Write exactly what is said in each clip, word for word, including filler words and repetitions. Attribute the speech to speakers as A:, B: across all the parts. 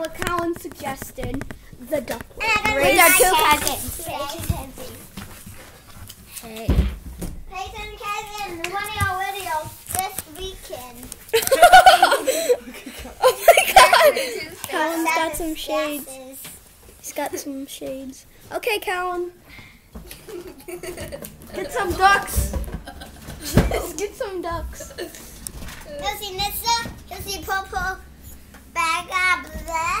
A: what Colin suggested. The duck.
B: Raise our two cousins.
A: Hey.
B: Peyton and Kevin, one of your videos this weekend.
A: Oh my God! Colin's got some shades.
B: Glasses.
A: He's got some shades. Okay, Colin. Get some ducks. Get some ducks.
B: You see Nissa? You see Popo? Bag up there.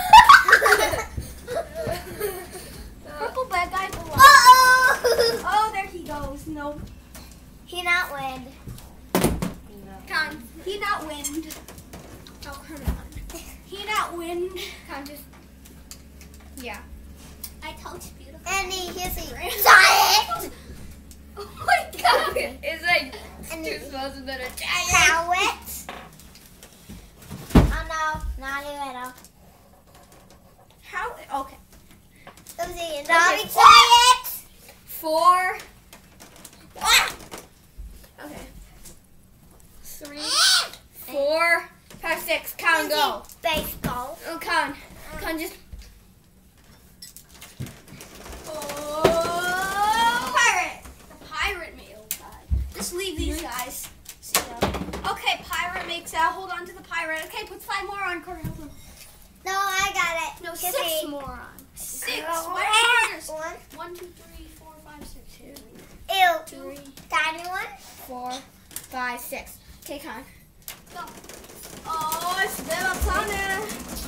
A: Purple bad guy below.
B: Uh-oh!
A: Oh, there he goes. No.
B: He not win.
A: Con, he not wind. Oh, come on. He not wind. Con, just. Yeah. I told you, beautiful.
B: And he, here's the giant.
A: Oh my God.
C: It's like
B: And
C: two
B: the
C: smells and then a giant.
B: carrot. Oh no, not even a.
A: How? Okay.
B: Let's see, not a giant.
A: Four. Ah! Okay. Three. Four. Five, six. Con, go.
B: Baseball.
A: Oh, Con. Con, just. Oh, pirate. The pirate mail guy. Just leave these guys. See ya. Okay, pirate makes out. Hold on to the pirate. Okay, put five more on. Carter, help him.
B: No, I got it.
A: No,
B: Kissy.
A: six more on. Six.
B: Oh,
A: What are yours?
B: One.
A: One, two, three, four, five, six. Two,
B: Ew.
A: three,
B: Tiny one.
A: four, five, six. Okay, Con. Go. Oh, it's Velatana.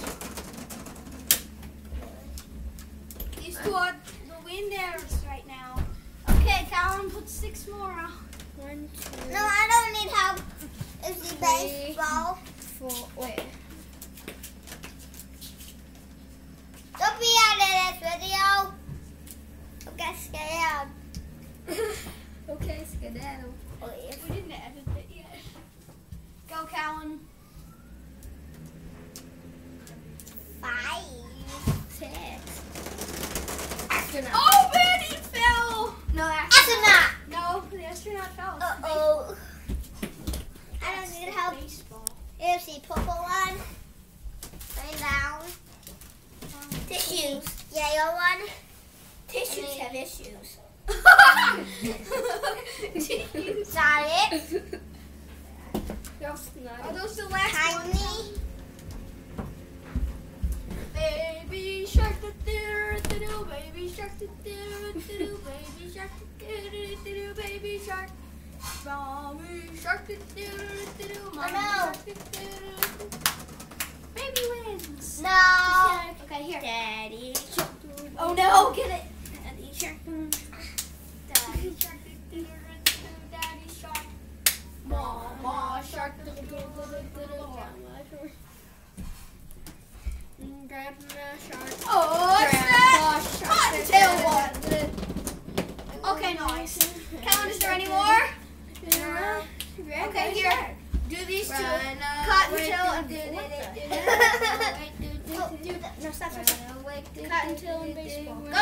A: These two are the winners right now. Okay, Colin, put six more on. One, two,
B: No, I don't need help. It's the
A: Three.
B: baseball.
A: four. Wait.
B: Don't be out of this video. Okay, scared.
A: Okay, skedaddle.
B: Oh, yes.
A: We didn't edit it yet. Go, Colin.
B: Five.
A: Six.
B: Astronaut.
A: Oh, man, he fell. No,
B: Astronaut.
A: No, the astronaut fell.
B: Uh oh. I
A: That's
B: don't need
A: the
B: help.
A: baseball.
B: Here's the purple one. Lay down. Tissues. Yellow one.
A: Tissues have issues. Tissues.
B: Got it.
A: Are those the last ones?
B: Tiny.
A: Baby shark, do do do do, baby shark, do do do do, baby shark, do do do do, baby shark, mommy shark, do do do do, mommy
B: no.
A: shark, do do do. Baby wins.
B: No.
A: Okay, here.
B: Daddy.
A: Oh no, get it. Daddy shark. Daddy shark. do, do, do, do, Daddy shark. Mama shark. do, do, do, do, do, Mama shark. Grandma shark. Oh,
B: Grandpa
A: it's
B: shark.
A: that cottontail one. Okay, nice. Colin, is there any more?
B: No.
A: Okay, here. Do these two. Cottontail and
B: Oh, do that. No, stop, stop, stop.
A: Cottontail and baseball. Go.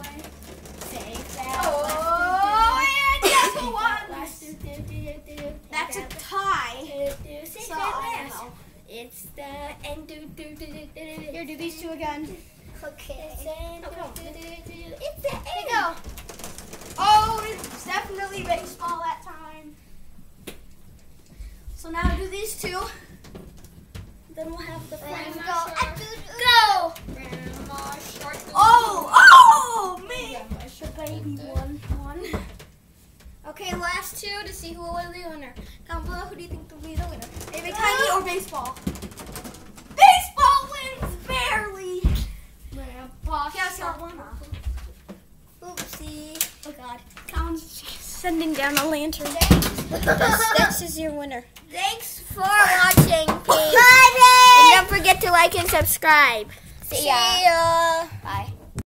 B: Oh,
A: Oh, and guess who won? That's a tie. So, I don't know.
B: It's the and do do do do do.
A: Here, do these two again.
B: Okay.
A: Oh, no.
B: It's the
A: There you
B: end.
A: go. Oh, it's definitely baseball that time. So now do these two. Then we'll have the
B: Then
A: final
B: go. Ah, do, do.
A: Go!
C: Grandma shark.
A: Oh, oh, me! The baby one, one. Okay, last two to see who will be the winner. Comment below who do you think will be the winner. Maybe tiny or baseball. Baseball wins barely.
C: Grandpa
A: Yes,
C: shark.
A: one.
B: Oopsie.
A: Oh God, Colin's sending down a lantern. This, this is your winner.
B: Thanks for watching, peeps.
A: Bye,
B: And don't forget to like and subscribe. See ya.
A: See ya.